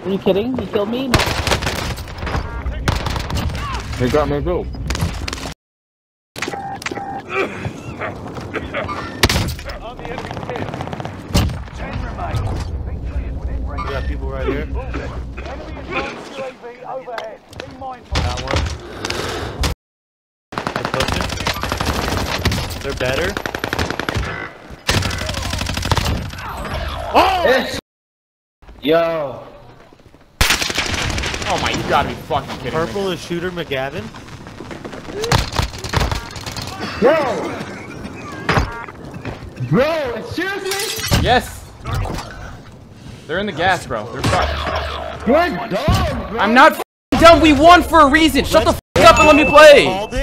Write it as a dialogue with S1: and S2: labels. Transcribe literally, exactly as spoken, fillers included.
S1: Are you kidding? You killed me? No.
S2: He got me too.
S3: We got people right here. Got one. They're pushing. They're better.
S2: Oh! Yes. Yo.
S4: Oh my, you gotta be fucking kidding
S3: Purple
S4: me.
S3: is Shooter McGavin.
S2: Bro! Bro, seriously?
S4: Yes! They're in the gas, bro. They're fucked.
S2: Good dog, bro.
S4: I'm not f***ing dumb. We won for a reason. Shut the f*** up and let me play.